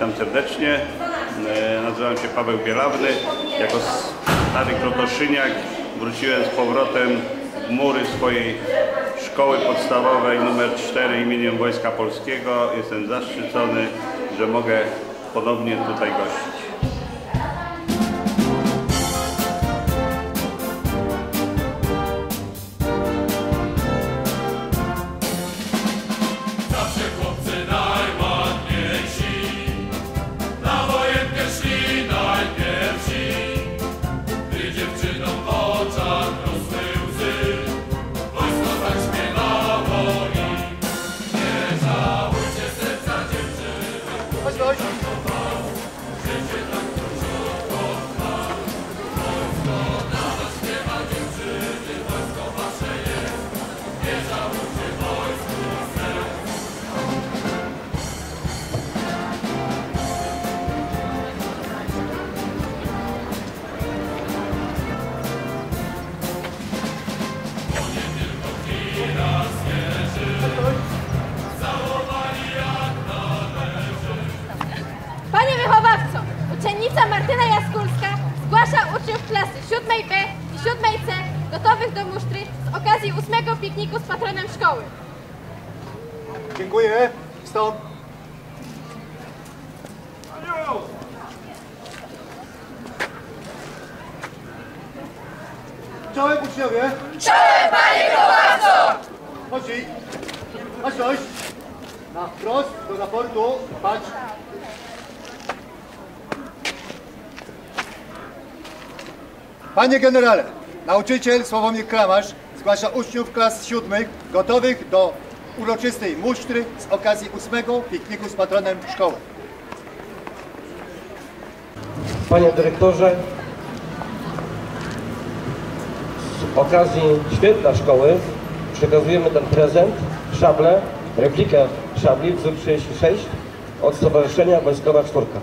Witam serdecznie. Nazywam się Paweł Bielawny. Jako stary krotoszyniak wróciłem z powrotem w mury swojej szkoły podstawowej nr 4 imieniem Wojska Polskiego. Jestem zaszczycony, że mogę ponownie tutaj gościć. Panie wychowawco, uczennica Martyna Jaskulska zgłasza uczniów klasy 7B i 7C gotowych do musztry z okazji 8. pikniku z patronem szkoły. Dziękuję. Stąd. Czołem uczniowie. Czołem, panie wychowawco! Chodź. Chodź. Na wprost do raportu. Patrz. Panie generale, nauczyciel Sławomir Kramarz zgłasza uczniów klas 7 gotowych do uroczystej musztry z okazji 8. pikniku z patronem szkoły. Panie dyrektorze, z okazji święta szkoły przekazujemy ten prezent, szablę, replikę szabli wzór 36 od Stowarzyszenia Wojskowa Czwórka.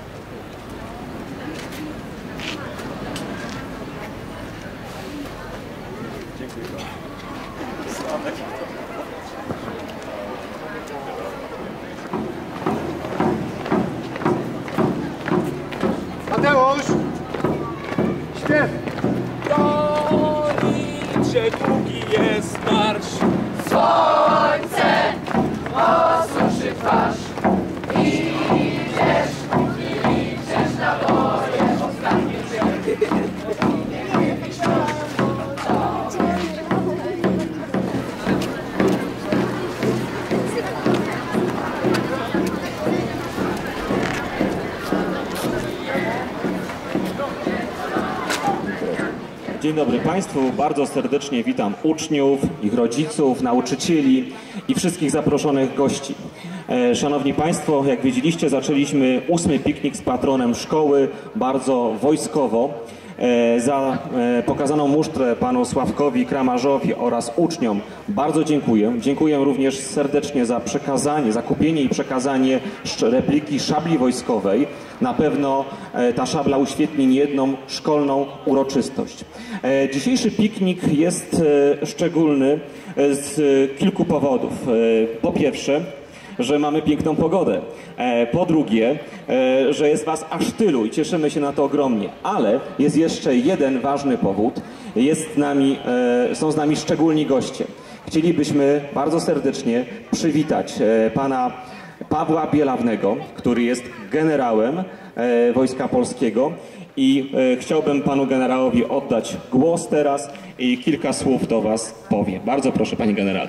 Mateusz! Śpiew! Do licze długi jest marsz. Słońce osuszy twarz i liczesz naboje ostatnie Dzień dobry Państwu, bardzo serdecznie witam uczniów, ich rodziców, nauczycieli i wszystkich zaproszonych gości. Szanowni Państwo, jak widzieliście, zaczęliśmy 8. piknik z patronem szkoły, bardzo wojskowo. Za pokazaną musztrę panu Sławkowi Kramarzowi oraz uczniom bardzo dziękuję. Dziękuję również serdecznie za przekazanie, za kupienie i przekazanie repliki szabli wojskowej. Na pewno ta szabla uświetni niejedną szkolną uroczystość. Dzisiejszy piknik jest szczególny z kilku powodów. Po pierwsze, że mamy piękną pogodę. Po drugie, że jest Was aż tylu i cieszymy się na to ogromnie. Ale jest jeszcze jeden ważny powód. Są z nami szczególni goście. Chcielibyśmy bardzo serdecznie przywitać pana Pawła Bielawnego, który jest generałem Wojska Polskiego i chciałbym panu generałowi oddać głos teraz i kilka słów do Was powie. Bardzo proszę, panie generale.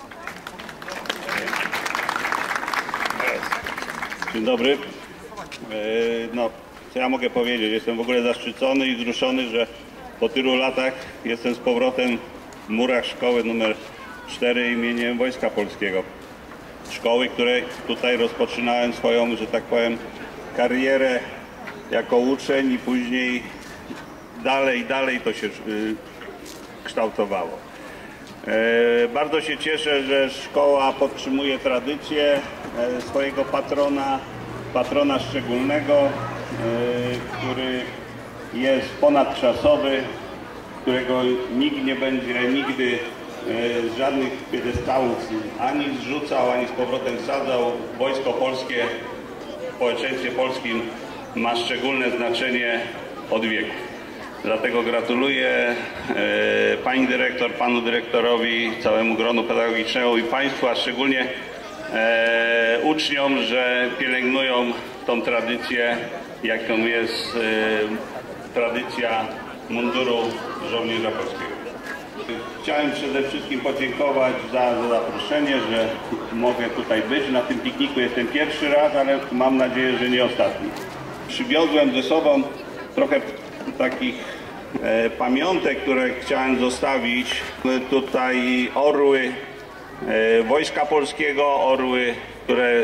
Dzień dobry. No, co ja mogę powiedzieć? Jestem w ogóle zaszczycony i wzruszony, że po tylu latach jestem z powrotem w murach szkoły nr 4 imieniem Wojska Polskiego. Szkoły, której tutaj rozpoczynałem swoją, że tak powiem, karierę jako uczeń i później dalej to się kształtowało. Bardzo się cieszę, że szkoła podtrzymuje tradycję swojego patrona szczególnego, który jest ponadczasowy, którego nikt nie będzie nigdy z żadnych piedestałów ani zrzucał, ani z powrotem sadzał. Wojsko Polskie społeczeństwie polskim ma szczególne znaczenie od wieków. Dlatego gratuluję pani dyrektor, panu dyrektorowi, całemu gronu pedagogicznemu i państwu, a szczególnie uczniom, że pielęgnują tą tradycję, jaką jest tradycja munduru żołnierza polskiego. Chciałem przede wszystkim podziękować za zaproszenie, że mogę tutaj być. Na tym pikniku jestem pierwszy raz, ale mam nadzieję, że nie ostatni. Przywiozłem ze sobą trochę takich pamiątek, które chciałem zostawić. Tutaj orły Wojska Polskiego, orły, które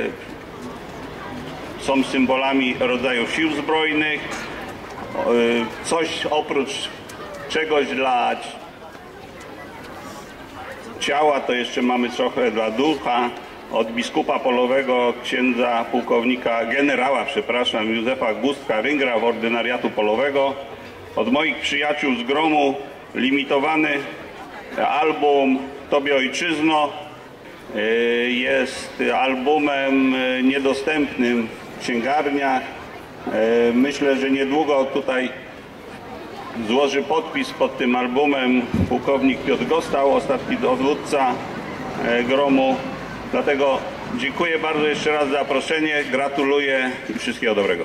są symbolami rodzaju sił zbrojnych. Coś oprócz czegoś dla ciała, to jeszcze mamy trochę dla ducha. Od biskupa polowego, księdza pułkownika, generała, Józefa Gustka-Ryngra w ordynariatu polowego. Od moich przyjaciół z gromu limitowany album Tobie Ojczyzno. Jest albumem niedostępnym w księgarniach. Myślę, że niedługo tutaj złoży podpis pod tym albumem pułkownik Piotr Gostał, ostatni dowódca gromu. Dlatego dziękuję bardzo jeszcze raz za zaproszenie, gratuluję i wszystkiego dobrego.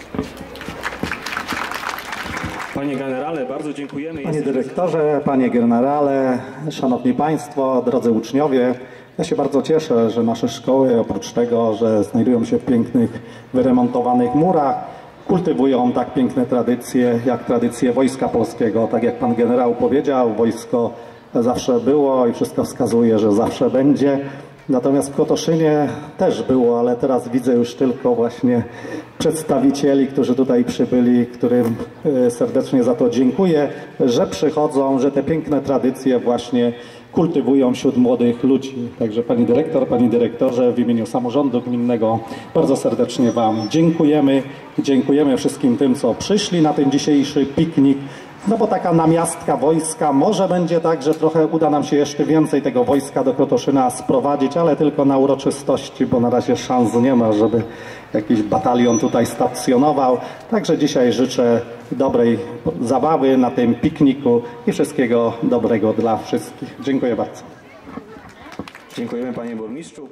Panie generale, bardzo dziękujemy. Panie dyrektorze, panie generale, szanowni państwo, drodzy uczniowie, ja się bardzo cieszę, że nasze szkoły, oprócz tego, że znajdują się w pięknych, wyremontowanych murach, kultywują tak piękne tradycje, jak tradycje Wojska Polskiego. Tak jak pan generał powiedział, wojsko zawsze było i wszystko wskazuje, że zawsze będzie. Natomiast w Krotoszynie też było, ale teraz widzę już tylko właśnie przedstawicieli, którzy tutaj przybyli, którym serdecznie za to dziękuję, że przychodzą, że te piękne tradycje właśnie kultywują wśród młodych ludzi. Także pani dyrektor, panie dyrektorze, w imieniu samorządu gminnego bardzo serdecznie wam dziękujemy. Dziękujemy wszystkim tym, co przyszli na ten dzisiejszy piknik. No bo taka namiastka wojska, może będzie tak, że trochę uda nam się jeszcze więcej tego wojska do Krotoszyna sprowadzić, ale tylko na uroczystości, bo na razie szans nie ma, żeby jakiś batalion tutaj stacjonował. Także dzisiaj życzę dobrej zabawy na tym pikniku i wszystkiego dobrego dla wszystkich. Dziękuję bardzo. Dziękujemy panie burmistrzu.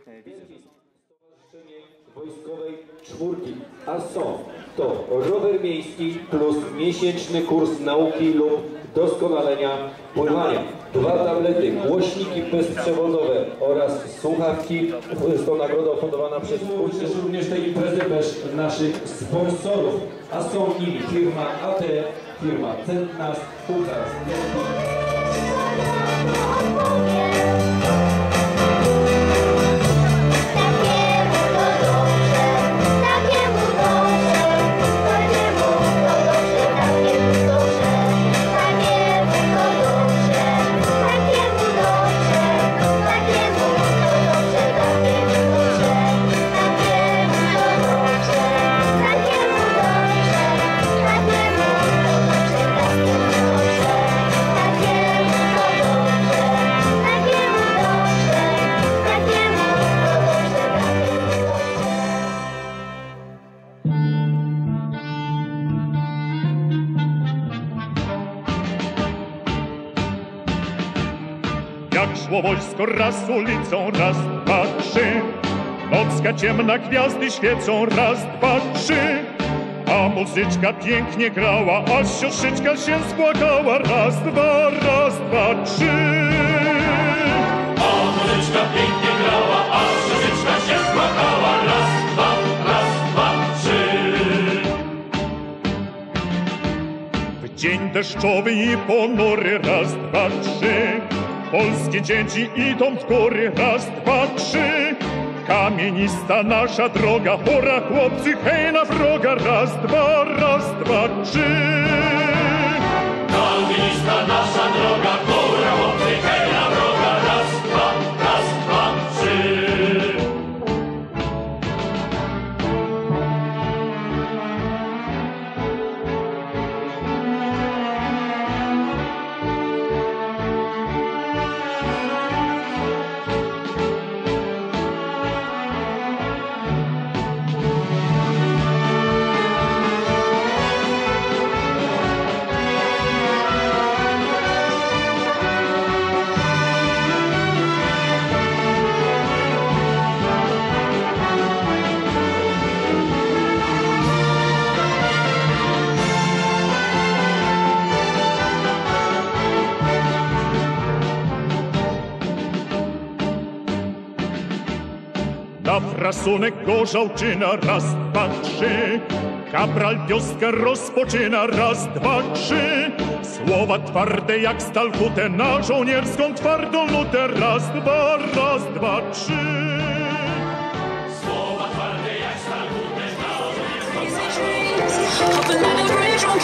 Wojskowej czwórki, a są to rower miejski plus miesięczny kurs nauki lub doskonalenia pływania. 2 tablety, głośniki bezprzewodowe oraz słuchawki. Jest to nagroda ufundowana przez uczniów również tej imprezy bez naszych sponsorów, a są nimi firma AT, firma Centnas, Puchar. Jak szło wojsko raz ulicą, raz, dwa, trzy. Nocka ciemna, gwiazdy świecą, raz, dwa, trzy. A muzyczka pięknie grała, aż siostryczka się spłakała, raz, dwa, trzy. A muzyczka pięknie grała, aż siostryczka się spłakała, raz, dwa, trzy. W dzień deszczowy i ponury, raz, dwa, trzy. Polskie dzieci idą w góry, raz, dwa, trzy. Kamienista nasza droga, pora chłopcy, hej na wroga, raz, dwa, trzy. Kamienista nasza droga, pora chłopcy, hej na wroga, raz, dwa, trzy. Krasunek gorzałczyna, raz, dwa, trzy. Kapral wioskę rozpoczyna, raz, dwa, trzy. Słowa twarde jak stal kute, na żołnierską twardą nutę, raz, dwa, trzy. Słowa twarde jak stal kute, na żołnierską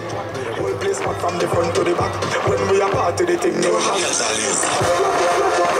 From the front to the back, when we are part of the thing, you have